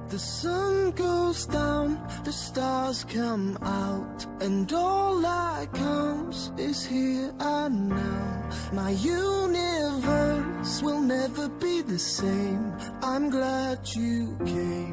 The sun goes down, the stars come out, and all that counts is here and now. My universe will never be the same. I'm glad you came.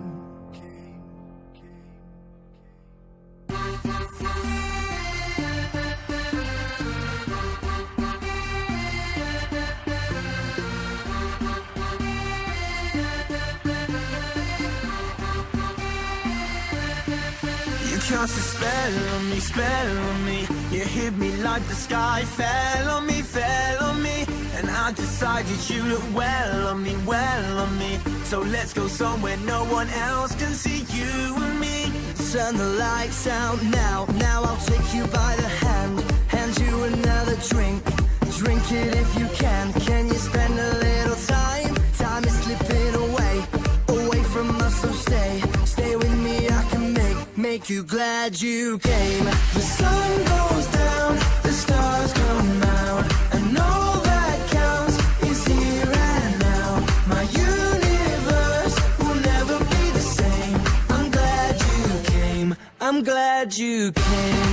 You cast a spell on me. You hit me like the sky fell on me, and I decided you look well on me. So let's go somewhere no one else can see you and me. Turn the lights out now, I'll take you by the hand you another drink, drink it if you can. Can you spend a little time? Time is slipping away from us, so stay with me. I can make you glad you came. The sun goes down, the stars come out, and all that counts is here and now. My universe will never be the same. I'm glad you came. I'm glad you came.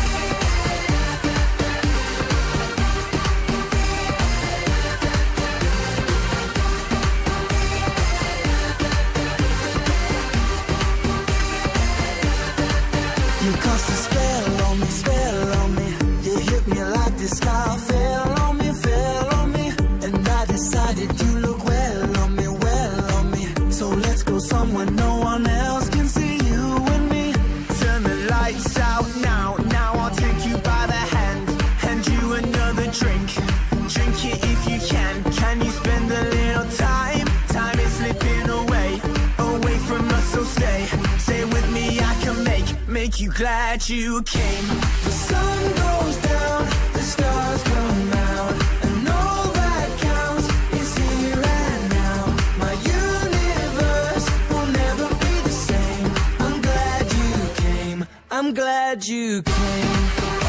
You cast a spell on me. You hit me like the sky fell on me, and I decided you look well on me. So let's go somewhere no one else can see you and me. Turn the lights out now, I'll take you by the hand you another drink, drink it if you can. Can you spend a little time? Time is slipping away from us, so stay with me. I can make you glad you came. The sun goes down, the stars come out, and all that counts is here and now. My universe will never be the same. I'm glad you came. I'm glad you came.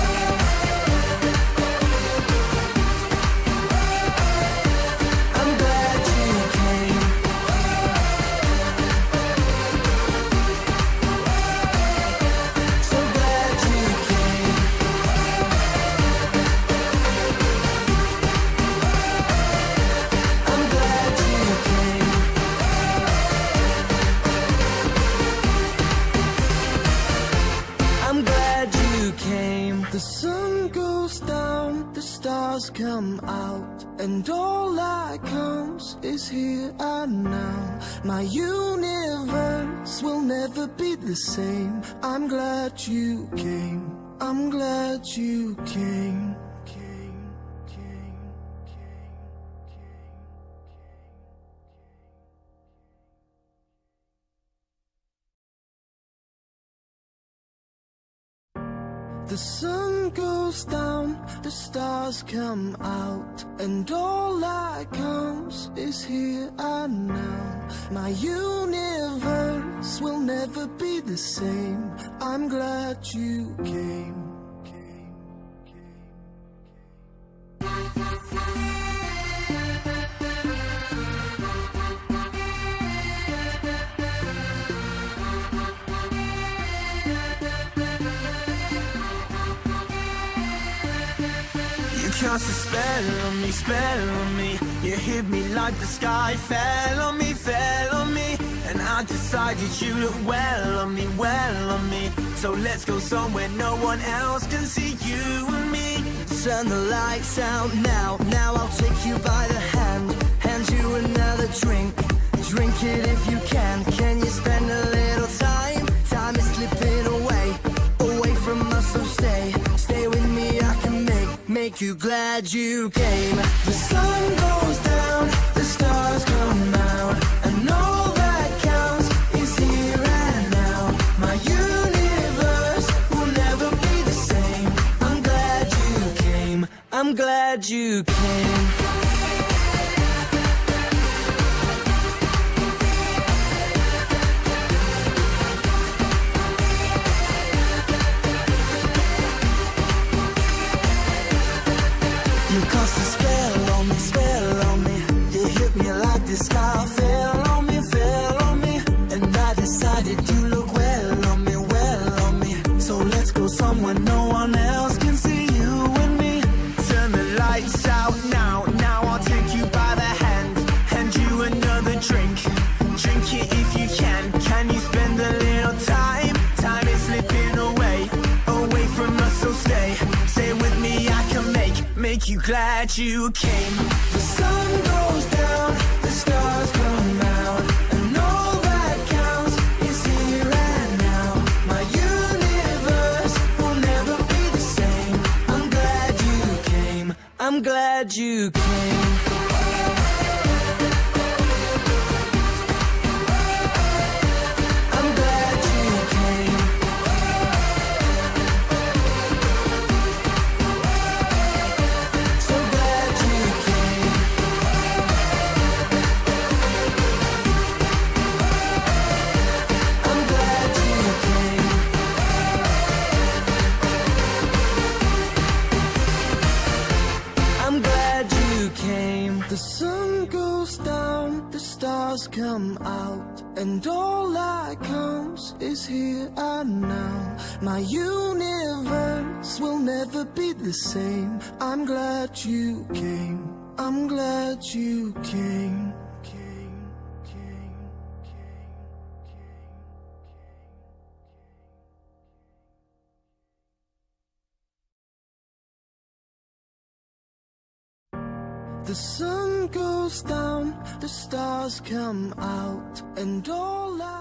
The sun goes down, the stars come out, and all that counts is here and now. My universe will never be the same. I'm glad you came. I'm glad you came. The sun goes down, the stars come out, and all that counts is here and now. My universe will never be the same. I'm glad you came. You cast a spell on me. You hit me like the sky fell on me, and I decided you look well on me. So let's go somewhere no one else can see you and me. Turn the lights out now, I'll take you by the hand you another drink, drink it if you can. Can you spend a little time? Time is slipping away from us, so stay with me. I can make you glad you came. The sun goes down, the stars come out, and all that counts is here and now. My universe will never be the same. I'm glad you came. I'm glad you came. You cast a spell on me. You hit me like the sky fell on me, and I decided you look well on me, well on me. So let's go somewhere no one else can see you and me. Turn the lights out now, now I'll take you by the hand, hand you another drink. Drink it if you can you spend a little time? Time is slipping away, away from us, so stay with me, I can make you glad you came. The sun goes down, the stars come out, and all that counts is here and now. My universe will never be the same. I'm glad you came, I'm glad you came. The sun goes down, the stars come out, and all that counts is here and now. My universe will never be the same. I'm glad you came, I'm glad you came. The sun goes down, the stars come out, and all I